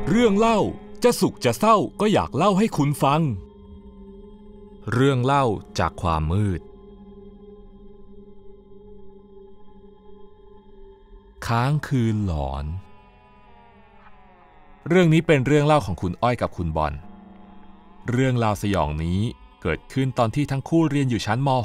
เรื่องเล่าจะสุขจะเศร้าก็อยากเล่าให้คุณฟังเรื่องเล่าจากความมืดค้างคืนหลอนเรื่องนี้เป็นเรื่องเล่าของคุณอ้อยกับคุณบอลเรื่องราวสยองนี้เกิดขึ้นตอนที่ทั้งคู่เรียนอยู่ชั้นม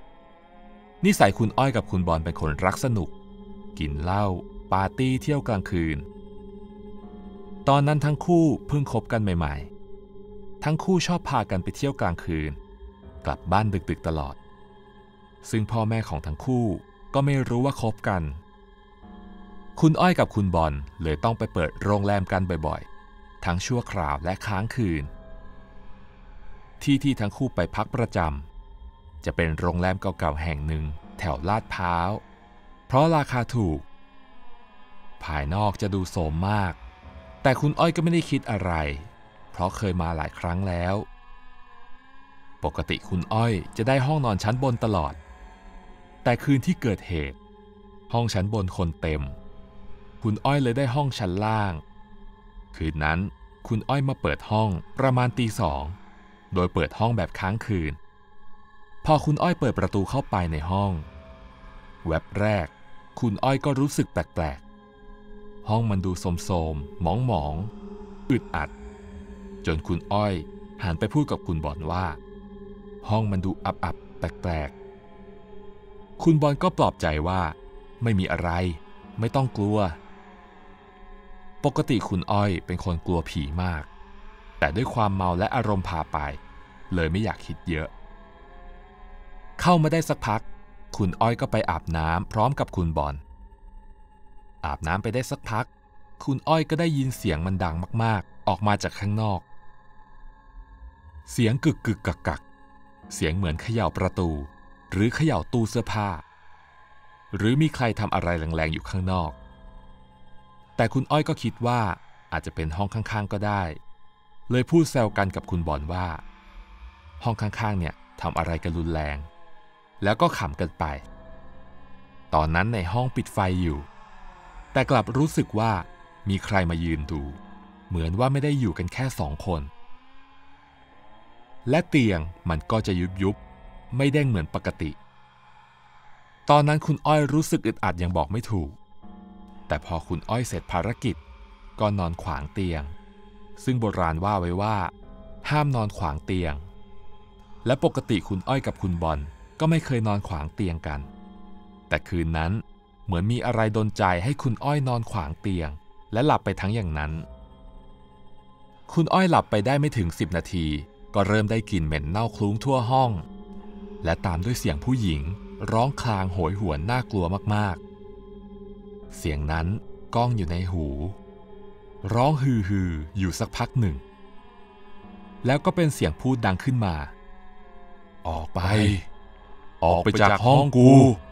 .6 นิสัยคุณอ้อยกับคุณบอลเป็นคนรักสนุกกินเหล้าปาร์ตี้เที่ยวกลางคืนตอนนั้นทั้งคู่เพิ่งคบกันใหม่ๆทั้งคู่ชอบพากันไปเที่ยวกลางคืนกลับบ้านดึกๆตลอดซึ่งพ่อแม่ของทั้งคู่ก็ไม่รู้ว่าคบกันคุณอ้อยกับคุณบอลเลยต้องไปเปิดโรงแรมกันบ่อยๆทั้งชั่วคราวและค้างคืนที่ทั้งคู่ไปพักประจำจะเป็นโรงแรมเก่าๆแห่งหนึ่งแถวลาดพร้าวเพราะราคาถูกภายนอกจะดูโสมมากแต่คุณอ้อยก็ไม่ได้คิดอะไรเพราะเคยมาหลายครั้งแล้วปกติคุณอ้อยจะได้ห้องนอนชั้นบนตลอดแต่คืนที่เกิดเหตุห้องชั้นบนคนเต็มคุณอ้อยเลยได้ห้องชั้นล่างคืนนั้นคุณอ้อยมาเปิดห้องประมาณตี 2โดยเปิดห้องแบบค้างคืนพอคุณอ้อยเปิดประตูเข้าไปในห้องแวบแรกคุณอ้อยก็รู้สึกแปลกๆห้องมันดูโสมๆหมองๆอึดอัดจนคุณอ้อยหันไปพูดกับคุณบอลว่าห้องมันดูอับๆแปลกๆคุณบอลก็ปลอบใจว่าไม่มีอะไรไม่ต้องกลัวปกติคุณอ้อยเป็นคนกลัวผีมากแต่ด้วยความเมาและอารมณ์พาไปเลยไม่อยากคิดเยอะเข้ามาได้สักพักคุณอ้อยก็ไปอาบน้ำพร้อมกับคุณบอลอาบน้ำไปได้สักพักคุณอ้อยก็ได้ยินเสียงมันดังมากๆออกมาจากข้างนอกเสียงกึกกักเสียงเหมือนเขย่าประตูหรือเขย่าตู้เสื้อผ้าหรือมีใครทำอะไรแรงๆอยู่ข้างนอกแต่คุณอ้อยก็คิดว่าอาจจะเป็นห้องข้างๆก็ได้เลยพูดแซวกันกับคุณบอลว่าห้องข้างๆเนี่ยทำอะไรกันรุนแรงแล้วก็ขำกันไปตอนนั้นในห้องปิดไฟอยู่แต่กลับรู้สึกว่ามีใครมายืนดูเหมือนว่าไม่ได้อยู่กันแค่2 คนและเตียงมันก็จะยุบไม่เด้งเหมือนปกติตอนนั้นคุณอ้อยรู้สึกอึดอัดอย่างบอกไม่ถูกแต่พอคุณอ้อยเสร็จภารกิจก็นอนขวางเตียงซึ่งโบราณว่าไว้ว่าห้ามนอนขวางเตียงและปกติคุณอ้อยกับคุณบอลก็ไม่เคยนอนขวางเตียงกันแต่คืนนั้นเหมือนมีอะไรดลใจให้คุณอ้อยนอนขวางเตียงและหลับไปทั้งอย่างนั้นคุณอ้อยหลับไปได้ไม่ถึง10 นาทีก็เริ่มได้กลิ่นเหม็นเน่าคลุ้งทั่วห้องและตามด้วยเสียงผู้หญิงร้องคลางโหยหวนน่ากลัวมากๆเสียงนั้นก้องอยู่ในหูร้องฮืออยู่สักพักหนึ่งแล้วก็เป็นเสียงพูดดังขึ้นมาออกไปจากห้องกู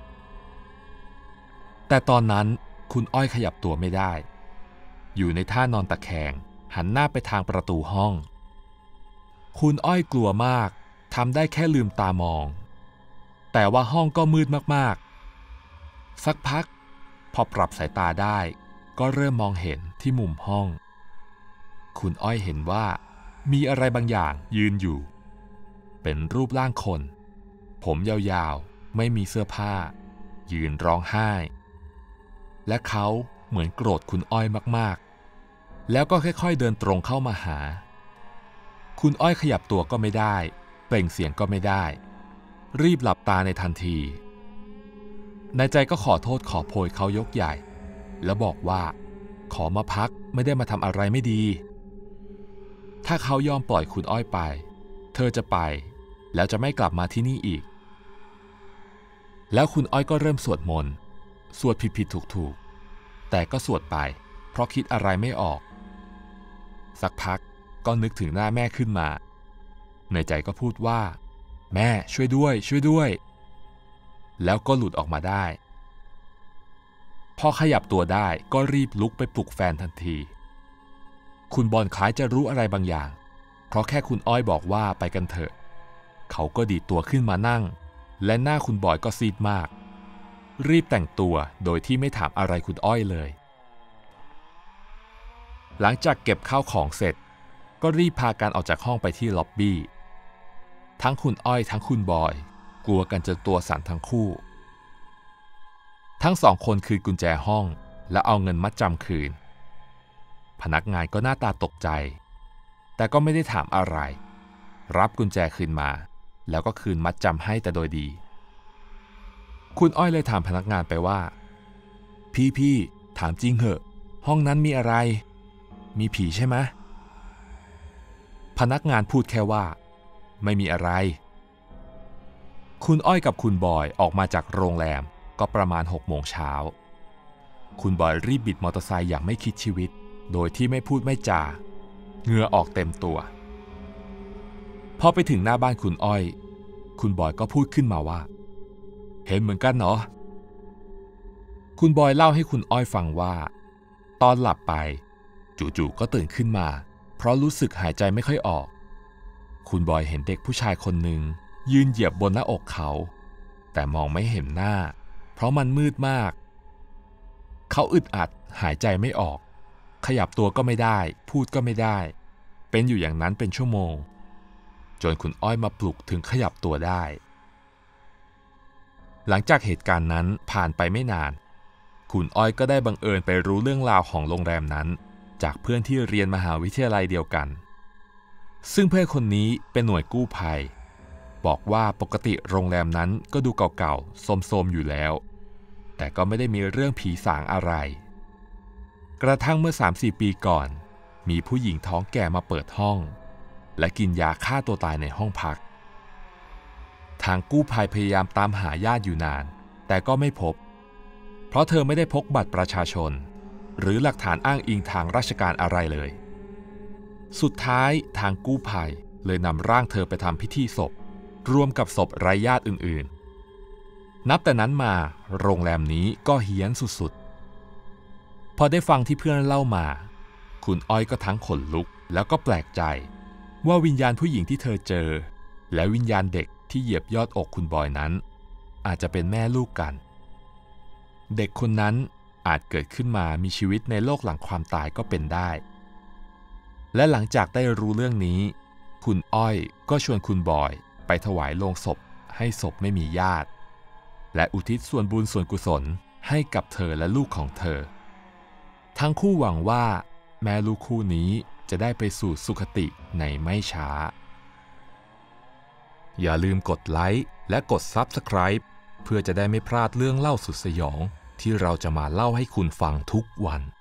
แต่ตอนนั้นคุณอ้อยขยับตัวไม่ได้อยู่ในท่านอนตะแคงหันหน้าไปทางประตูห้องคุณอ้อยกลัวมากทำได้แค่ลืมตามองแต่ว่าห้องก็มืดมากๆสักพักพอปรับสายตาได้ก็เริ่มมองเห็นที่มุมห้องคุณอ้อยเห็นว่ามีอะไรบางอย่างยืนอยู่เป็นรูปร่างคนผมยาวๆไม่มีเสื้อผ้ายืนร้องไห้และเขาเหมือนโกรธคุณอ้อยมากๆแล้วก็ค่อยๆเดินตรงเข้ามาหาคุณอ้อยขยับตัวก็ไม่ได้เปล่งเสียงก็ไม่ได้รีบหลับตาในทันทีในใจก็ขอโทษขอโพยเขายกใหญ่แล้วบอกว่าขอมาพักไม่ได้มาทำอะไรไม่ดีถ้าเขายอมปล่อยคุณอ้อยไปเธอจะไปแล้วจะไม่กลับมาที่นี่อีกแล้วคุณอ้อยก็เริ่มสวดมนต์สวดผิดถูกแต่ก็สวดไปเพราะคิดอะไรไม่ออกสักพักก็นึกถึงหน้าแม่ขึ้นมาในใจก็พูดว่าแม่ช่วยด้วยแล้วก็หลุดออกมาได้พอขยับตัวได้ก็รีบลุกไปปลุกแฟนทันทีคุณบอลคล้ายจะรู้อะไรบางอย่างเพราะแค่คุณอ้อยบอกว่าไปกันเถอะเขาก็ดีดตัวขึ้นมานั่งและหน้าคุณบอยก็ซีดมากรีบแต่งตัวโดยที่ไม่ถามอะไรคุณอ้อยเลยหลังจากเก็บข้าวของเสร็จก็รีบพากันออกจากห้องไปที่ล็อบบี้ทั้งคุณอ้อยทั้งคุณบอยกลัวกันจนตัวสั่นทั้งคู่ทั้ง2 คนคืนกุญแจห้องและเอาเงินมัดจำคืนพนักงานก็หน้าตาตกใจแต่ก็ไม่ได้ถามอะไรรับกุญแจคืนมาแล้วก็คืนมัดจำให้แต่โดยดีคุณอ้อยเลยถามพนักงานไปว่าพี่ถามจริงเหอะห้องนั้นมีอะไรมีผีใช่ไหมพนักงานพูดแค่ว่าไม่มีอะไรคุณอ้อยกับคุณบอยออกมาจากโรงแรมก็ประมาณ6 โมงเช้าคุณบอยรีบบิดมอเตอร์ไซค์อย่างไม่คิดชีวิตโดยที่ไม่พูดไม่จาเหงื่อออกเต็มตัวพอไปถึงหน้าบ้านคุณอ้อยคุณบอยก็พูดขึ้นมาว่าเห็นเหมือนกันเหรอคุณบอยเล่าให้คุณอ้อยฟังว่าตอนหลับไปจู่ๆก็ตื่นขึ้นมาเพราะรู้สึกหายใจไม่ค่อยออกคุณบอยเห็นเด็กผู้ชายคนหนึ่งยืนเหยียบบนหน้าอกเขาแต่มองไม่เห็นหน้าเพราะมันมืดมากเขาอึดอัดหายใจไม่ออกขยับตัวก็ไม่ได้พูดก็ไม่ได้เป็นอยู่อย่างนั้นเป็นชั่วโมงจนคุณอ้อยมาปลุกถึงขยับตัวได้หลังจากเหตุการณ์นั้นผ่านไปไม่นานคุณอ้อยก็ได้บังเอิญไปรู้เรื่องราวของโรงแรมนั้นจากเพื่อนที่เรียนมหาวิทยาลัยเดียวกันซึ่งเพื่อนคนนี้เป็นหน่วยกู้ภัยบอกว่าปกติโรงแรมนั้นก็ดูเก่าๆโทรมๆอยู่แล้วแต่ก็ไม่ได้มีเรื่องผีสางอะไรกระทั่งเมื่อ 3-4 ปีก่อนมีผู้หญิงท้องแก่มาเปิดห้องและกินยาฆ่าตัวตายในห้องพักทางกู้ภัยพยายามตามหาญาติอยู่นานแต่ก็ไม่พบเพราะเธอไม่ได้พกบัตรประชาชนหรือหลักฐานอ้างอิงทางราชการอะไรเลยสุดท้ายทางกู้ภัยเลยนำร่างเธอไปทำพิธีศพรวมกับศพไร้ญาติอื่นๆนับแต่นั้นมาโรงแรมนี้ก็เฮี้ยนสุดๆพอได้ฟังที่เพื่อนเล่ามาคุณอ้อยก็ทั้งขนลุกแล้วก็แปลกใจว่าวิญญาณผู้หญิงที่เธอเจอและวิญญาณเด็กที่เหยียบยอดอกคุณบอยนั้นอาจจะเป็นแม่ลูกกันเด็กคนนั้นอาจเกิดขึ้นมามีชีวิตในโลกหลังความตายก็เป็นได้และหลังจากได้รู้เรื่องนี้คุณอ้อยก็ชวนคุณบอยไปถวายโลงศพให้ศพไม่มีญาติและอุทิศส่วนบุญส่วนกุศลให้กับเธอและลูกของเธอทั้งคู่หวังว่าแม่ลูกคู่นี้จะได้ไปสู่สุคติในไม่ช้าอย่าลืมกดไลค์และกด Subscribe เพื่อจะได้ไม่พลาดเรื่องเล่าสุดสยองที่เราจะมาเล่าให้คุณฟังทุกวัน